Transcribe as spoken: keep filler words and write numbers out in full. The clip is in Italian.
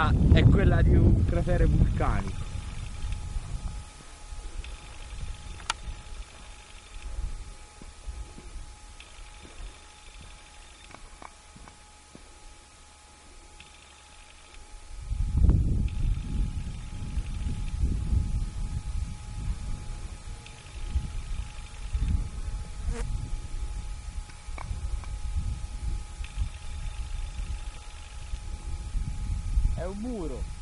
forma è quella di un cratere vulcanico. È un muro.